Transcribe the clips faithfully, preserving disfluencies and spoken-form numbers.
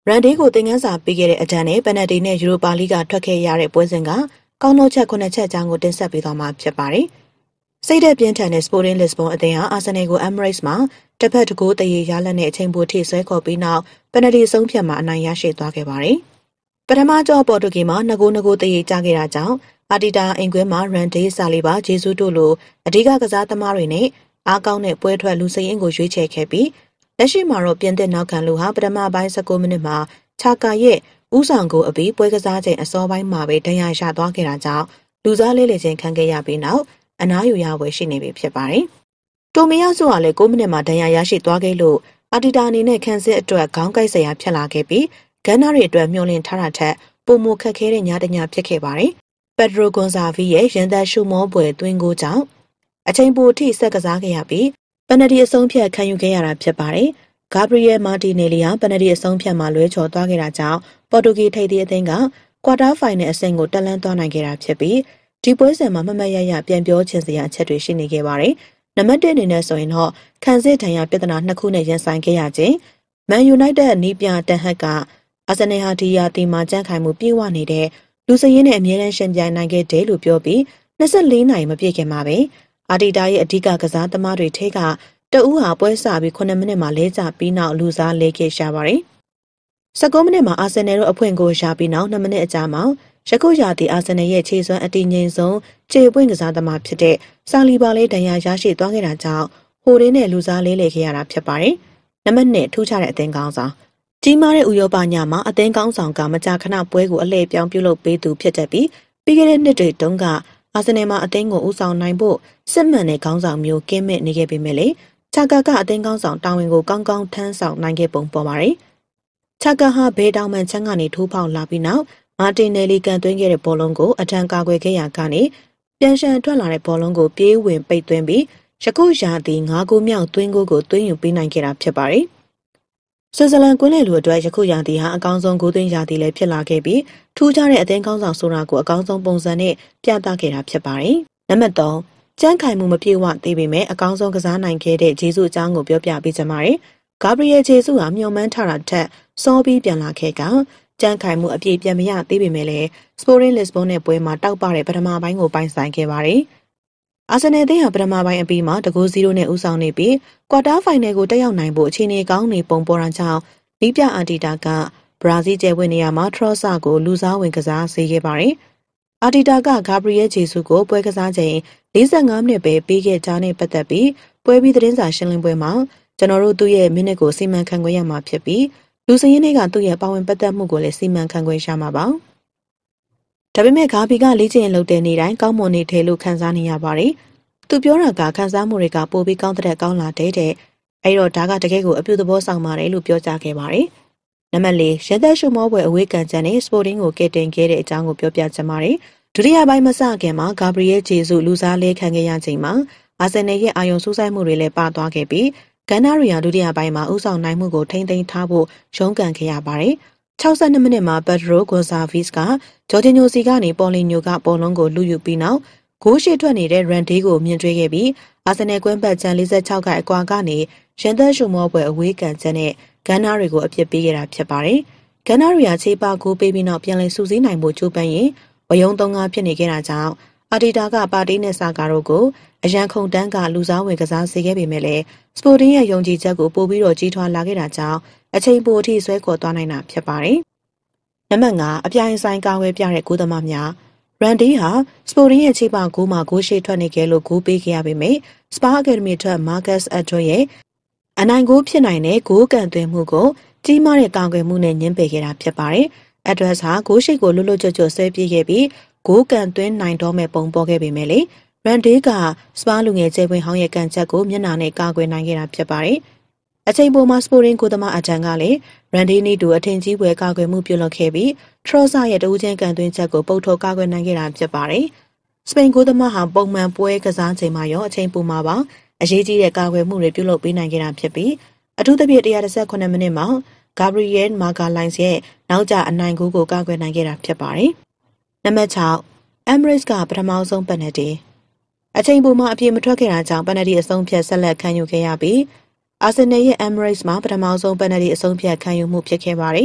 ရန်ဒီကိုတင်ငန်းစာပေးခဲ့တဲ့အတန်းနဲ့ပနယ်တီနဲ့ယူရိုပါလိကထွက်ခဲ့ရတဲ့ပွဲစဉ်ကကောင်းနှုတ်ချက်ခုနှစ်ချက်အကြောင်းကိုတင်ဆက်ပေးသွားမှာဖြစ်ပါတယ်။စိတ်သက်ပြင်းထန်တဲ့ Sporting Lisbon အသင်းဟာအာဆင်နယ်ကို Emirates မှာတစ်ဖက်တစ်ကိုးတရေရလက်နဲ့အချိန်ပိုထိဆွဲခေါ်ပြီးနောက်ပနယ်တီဆုံးဖြတ်မှာအနိုင်ရရှိသွားခဲ့ပါတယ်။ပထမကြောပေါ်တူဂီမှာနှစ်ကိုးနှစ်ကိုးတရေကျခဲ့တာကြောင့်အာတီတာအင်ကွင်းမှာရန်ဒီဆာလီဘာဂျေဇူးတို့လိုအဓိကကစားသမားတွေနဲ့အားကောင်းတဲ့ပွဲထွက်လူစရင်ကိုရွေးချယ်ခဲ့ပြီးလက်ရှိမှာတော့ပြင်သစ်နောက်ခံလူဟာပထမပိုင်း၁၉မိနစ်မှာချာကာရဲ့ဦးဆောင်ကိုအပြီးပွဲကစားချိန်အစောပိုင်းမှာပဲဒဏ်ရာရသွားခဲ့တာကြောင့်လူစားလေးလေချင်းခံခဲ့ရပြီးနောက်အနားယူရဝယ်ရှိနေပြီဖြစ်ပါတယ်။တိုမီယာဆိုကလည်း၉မိနစ်မှာဒဏ်ရာရရှိသွားခဲ့လို့အာတီတာအနေနဲ့ခန်းစစ်အတွက်ခေါင်းကိုက်စရာဖြစ်လာခဲ့ပြီးဂန်နာတွေအတွက်မျှော်လင့်ထားတာထက်ပုံမခက်ခဲတဲ့ညတညဖြစ်ခဲ့ပါတယ်။ပက်ဒရိုဂွန်ဆာဗီရဲ့ရင်သက်ရှုမောပွဲသွင်းကိုကြောင့်အချိန်ပိုထိဆက်ကစားခဲ့ရပြီးပနယ်တီအဆုံးဖြတ်ခံယူခဲ့ရတာဖြစ်ပါတယ်။ဂါဘရီယယ်မာတီနယ်လီဟာပနယ်တီအဆုံးဖြတ်မှာလွဲချော်သွားခဲ့တာကြောင့်ပေါ်တူဂီထိပ်သီးအသင်းကကွာတာဖိုင်နယ်အဆင့်ကိုတက်လှမ်းသွားနိုင်ခဲ့တာဖြစ်ပြီးဒီပွဲစဉ်မှာမမတ်ရရပြန်ပြောချင်စရာအချက်တွေရှိနေခဲ့ပါတယ်။နံပါတ်၁အနေနဲ့ဆိုရင်တော့ခံစစ်ဒဏ်ရာပြဿနာနှစ်ခုနဲ့ရင်ဆိုင်ခဲ့ရခြင်းမန်ယူနိုက်တက်နီးပြတန်ဟက်ကအာဆင်နယ်ဟာဒီယာတီမှာကြန့်ခိုင်မှုပြေဝနေတဲ့လူစရင်းနဲ့အမြဲတမ်းရှင်ပြိုင်နိုင်ခဲ့တယ်လို့ပြောပြီး၂၄နိုင်မပြည့်ခင်မှာပဲအာတီတာရဲ့အဓိကကစားသမားတွေထဲကတဦးဟာပွဲစပြီး9မိနစ်မှာလဲကျပြီးနောက်လူစားလဲခဲ့ရှာပါတယ်။၁၉မိနစ်မှာအာဆင်နယ်တို့အဖွင့်ကိုရပြီးနောက်၂မိနစ်အကြာမှာရခုရာသီအာဆင်နယ်ရဲ့ခြေစွမ်းအတည်ငြိမ်ဆုံးခြေပွင့်ကစားသမားဖြစ်တဲ့ဆာလီဘာလေးဒဏ်ရာရရှိသွားခဲ့တာကြောင့်ဟိုရင်းနဲ့လူစားလေးလဲခဲ့ရတာဖြစ်ပါတယ်။နံပါတ်၂ထူးခြားတဲ့အသင်းကောင်းဆောင်ကြီးမားတဲ့ဥရောပညမှာအသင်းကောင်းဆောင်ကမကြာခဏပွဲကိုအလှည့်ပြောင်းပြုလုပ်ပေးသူဖြစ်တတ်ပြီးပြီးခဲ့တဲ့နှစ်တွေတုန်းကအာဆင်နယ်မှာအသင်းကိုဦးဆောင်နိုင်ဖို့စစ်မှန်တဲ့ခေါင်းဆောင်မျိုးကင်းမဲ့နေခဲ့ပေမဲ့လေချာကာကအသင်းကောင်းဆောင်တာဝန်ကိုကောင်းကောင်းထမ်းဆောင်နိုင်ခဲ့ပုံပေါ်ပါတယ်။ချာကာဟာဘေးတောင်မှန်ချမ်းကနေထိုးဖောက်လာပြီးနောက်မာတင်နယ်လီကန်သွင်းခဲ့တဲ့ဘောလုံးကိုအထံကာကွယ်ခဲ့ရာကနေပြန်ရှန်ထွက်လာတဲ့ဘောလုံးကိုပြေးဝင်ပိတ်သွင်းပြီးယခုရာသီ၅ဂိုးမြောက်သွင်းဂိုးကိုသွင်းယူပေးနိုင်ခဲ့တာဖြစ်ပါတယ်။ဆွစ်ဇာလန်ကွင်းလယ်လူအတွက်ယခုရာသီဟာအကောင်းဆုံးဂိုးသွင်းရာသီလည်းဖြစ်လာခဲ့ပြီးထူးခြားတဲ့အသင်းကောင်းဆောင်ဆိုတာကိုအကောင်းဆုံးပုံစံနဲ့ပြသခဲ့တာဖြစ်ပါတယ်။နံပါတ်၃ကျန်းခိုင်မှုမပြေဝသေးပေမဲ့အကောင်းဆုံးကစားနိုင်ခဲ့တဲ့ဂျေဇုအကြောင်းကိုပြောပြပေးကြပါမယ်။ဂါဘရီယယ်ဂျေဇုဟာမျှော်မှန်းထားတာထက်စောပြီးပြန်လာခဲ့ကကျန်းခိုင်မှုအပြည့်ပြန်မရသေးပေမဲ့လည်း Sporting Lisbon နဲ့ပွဲမှာတောက်ပတဲ့ပထမပိုင်းကိုပိုင်ဆိုင်ခဲ့ပါတယ်။အာဆင်နယ်အသင်းဟာပထမပိုင်းအပြီးမှာတဂိုးဇီရိုနဲ့ဦးဆောင်နေပြီးကွာတာဖိုင်နယ်ကိုတက်ရောက်နိုင်ဖို့အခြေအနေကောင်းနေပုံပေါ်တာကြောင့်နီးပြအာတီတာကဘရာဇီးကျဲဝင်နေရာမှာထရော့ဆာကိုလူစားဝင်ကစားစေခဲ့ပါတယ်။အာတီတာကဂါဘရီယယ်ဂျေဇုကိုပွဲကစားချိန်၄၅မိနစ်ပဲပေးခဲ့တာနဲ့ပတ်သက်ပြီးပွဲပြီးသတင်းစာရှင်းလင်းပွဲမှာကျွန်တော်တို့သူ့ရဲ့မိနစ်ကိုစီမံခန့်ခွဲရမှာဖြစ်ပြီးလူစရင်းတွေကသူ့ရဲ့ပါဝင်ပတ်သက်မှုကိုလည်းစီမံခန့်ခွဲရမှာပါ။ဒါပေမဲ့ဂါဘီကလေ့ကျင့်လုပ်တဲ့နေ့တိုင်းကောင်းမွန်နေတယ်လို့ခန်းစားနေရပါတယ်။သူပြောတာကခန်းစားမှုတွေကပိုပြီးကောင်းတဲ့ကောင်းလာတဲ့တဲ့အဲ့တော့ဒါကတကယ်ကိုအပြုသဘောဆောင်ပါတယ်လို့ပြောကြားခဲ့ပါတယ်။နံပါတ်၄ရသက်ရှုမောပွဲအဝေးကန်ချန်နဲ့ Sporting ကိုကယ်တင်ခဲ့တဲ့အကြောင်းကိုပြောပြချင်ပါတယ်။ဒုတိယပိုင်းမစခင်မှာဂါဘရီယယ်ဂျေဇုလူစားလဲခံခဲ့ရချိန်မှာအာဆင်နယ်ရဲ့အာရုံစူးစိုက်မှုတွေလည်းပါသွားခဲ့ပြီးဂန်နာရီယာဒုတိယပိုင်းမှာဦးဆောင်နိုင်မှုကိုထိမ့်သိမ်းထားဖို့ရုန်းကန်ခဲ့ရပါတယ်။၆၂မိနစ်မှာပက်ဒရိုဂွန်ဆာဗစ်ကဂျော်ဂျီညိုစီကနေပေါ်လီညိုကဘောလုံးကိုလူယူပြီးနောက်ဂိုးရှိထွက်နေတဲ့ရန်ဒီကိုမြင်တွေ့ခဲ့ပြီးအာဆင်နယ်ကွင်းပတ်ချန်၄၆ခိုင်အကွာကနေရင်သက်ရှုမောပွဲအဝေးကန်ချက်နဲ့ဂန်နာတွေကိုအပြစ်ပေးခဲ့တာဖြစ်ပါတယ်။ဂန်နာရီယာချေပဂိုးပေးပြီးနောက်ပြန်လည်စုစည်းနိုင်ဖို့ကြိုးပမ်းရင်ဝယုံသုံးကားဖြစ်နေခဲ့တာကြောင့်အာတီတာကပါတီနဲ့စာကာတို့ကိုအရန်ခုန်တန်းကလူစားဝင်ကစားစေခဲ့ပေမဲ့လည်းစပိုတင်းရဲ့ယုံကြည်ချက်ကိုပို့ပြီးတော့ကြီးထွားလာခဲ့တာကြောင့်အချိန်ပိုအထိဆွဲခေါ်သွားနိုင်တာဖြစ်ပါတယ်။နံပါတ်၅အပြိုင်ဆိုင်ကာဝယ်ပြတဲ့ကိုသမားများရန်ဒီဟာစပိုတင်းရဲ့ခြေပဂိုးမှာဂိုးရှိထွက်နေခဲ့လို့ဂိုးပေးခဲ့ရပေမဲ့စပါအကယ်ဒမီထွက်မာကတ်စ်အဒိုရဲ့အနိုင်ဂိုးဖြစ်နိုင်တဲ့ဂိုးကန်သွင်းမှုကိုကြီးမားတဲ့ကာကွယ်မှုနဲ့ညှင်းပယ်ခဲ့တာဖြစ်ပါတယ်။အဒရက်စ်ဟာဂိုးရှိကိုလွတ်လွတ်ကျွတ်ကျွတ်ဆွဲပြေးခဲ့ပြီးဂိုးကန်သွင်းနိုင်တော့မဲ့ပုံပေါ်ခဲ့ပေမဲ့လေရန်ဒီကစပါလူငယ်ကျဲပွင့်ဟောင်းရဲ့ကန်ချက်ကိုမျက်နှာနဲ့ကာကွယ်နိုင်ခဲ့တာဖြစ်ပါတယ်။အချိန်ပိုမှာစပိုရင်ကိုသမားအတန်ကလည်းရန်ဒီနီတူအထင်ကြီးပွဲကာကွယ်မှုပြုလုပ်ခဲ့ပြီးထရော့ဆာရဲ့တဦးချင်းကန်သွင်းချက်ကိုပုတ်ထုတ်ကာကွယ်နိုင်ခဲ့တာဖြစ်ပါတယ်။စပိန်ကိုသမားဟာပုံမှန်ပွဲကစားချိန်မှာရောအချိန်ပိုမှာပါအရေးကြီးတဲ့ကာကွယ်မှုတွေပြုလုပ်ပေးနိုင်ခဲ့တာဖြစ်ပြီးအထူးသဖြင့်၁၁၉မိနစ်မှာဂါဘရီယယ်မာကာလိုင်းစ်ရဲ့နောက်ကျအနိုင်ဂိုးကိုကာကွယ်နိုင်ခဲ့တာဖြစ်ပါတယ်။နံပါတ်၆အမ်မရစ်ကပထမဆုံးပက်နယ်တီအချိန်ပိုမှာအပြေမထွက်ခဲ့တာကြောင့်ပက်နယ်တီအဆုံးဖြတ်ဆက်လက်ခံယူခဲ့ရပြီးအာဆင်နယ်ရဲ့ Emirates မှာပထမဆုံးပက်နယ်တီအဆုံးဖြတ်ခံယူမှုဖြစ်ခဲ့ပါတယ်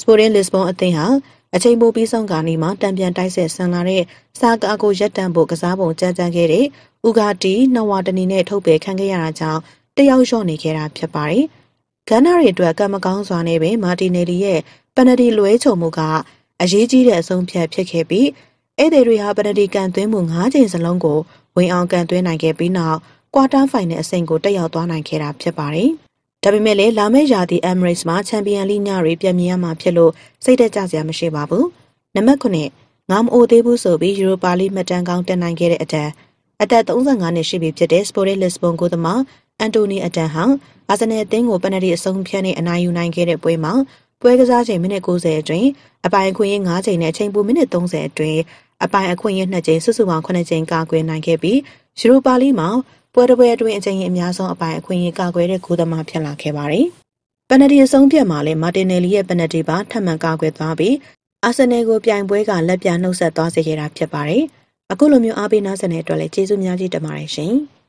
Sporting Lisbon အသင်းဟာအချိန်ပိုပြီးဆုံးကနေမှတံပြန်တိုက်ဆက်ဆန်လာတဲ့စာကာကိုရပ်တန့်ဖို့ကစားပုံကြမ်းကြမ်းခဲ့တဲ့ဥဂါတီနှဝတနီနဲ့ထုတ်ပယ်ခံခဲ့ရတာကြောင့်တယောက်လျှော့နေခဲ့တာဖြစ်ပါတယ်။ဂန်နာတွေအတွက်ကံမကောင်းစွာနဲ့ပဲမာတီနယ်လီရဲ့ပယ်နတီလွဲချုံမှုကအရေးကြီးတဲ့အဆုံးဖြတ်ဖြစ်ခဲ့ပြီးဧည့်သည်တွေဟာပယ်နတီကန်သွင်းမှု၅ချိန်စလုံးကိုဝင်အောင်ကန်သွင်းနိုင်ခဲ့ပြီးနောက်ကွာတာဖိုင်နယ်အဆင့်ကိုတက်ရောက်သွားနိုင်ခဲ့တာဖြစ်ပါတယ်။ဒါပေမဲ့လည်းလာမယ့်ရာသီ Emirates မှာချန်ပီယံလိညတွေပြန်မြင်ရမှာဖြစ်လို့စိတ်သက်ကြစရာမရှိပါဘူး။နံပါတ်ခုနှစ်ငါမအိုသေးဘူးဆိုပြီးယူရိုပါလိမှတ်တမ်းကောင်းတက်နိုင်ခဲ့တဲ့အတန်းအသက်၃၅နှစ်ရှိပြီဖြစ်တဲ့ Sporting Lisbon ကိုသမားအန်တိုနီအတန်ဟာအာဆင်နယ်အသင်းကိုပယ်နတီအဆုံးဖြတ်နဲ့အနိုင်ယူနိုင်ခဲ့တဲ့ပွဲမှာပွဲကစားချိန်မိနစ်၉၀အတွင်းအပိုင်အခွင့်အရေး၅ချိန်နဲ့အချိန်ပိုမိနစ်၃၀အတွင်းအပိုင်အခွင့်အရေး၂ချိန်စုစုပေါင်း၉ချိန်ကာကွယ်နိုင်ခဲ့ပြီးယူရိုပါလိမှာပွဲတစ်ပွဲအတွင်းအချိန်အများဆုံးအပိုင်အခွင့်အရေးကာကွယ်တဲ့ဂိုးသမားဖြစ်လာခဲ့ပါတယ်။ပယ်နတီအဆုံးဖြတ်မှာလည်းမာတင်နယ်လီရဲ့ပယ်နတီပါထပ်မံကာကွယ်သွားပြီးအာဆင်နယ်ကိုပြိုင်ပွဲကလက်ပြနှုတ်ဆက်သွားစေခဲ့တာဖြစ်ပါတယ်။အခုလိုမျိုးအားပေးနားဆင်တဲ့အတွက်လည်းကျေးဇူးများကြီးတင်ပါတယ်ရှင်။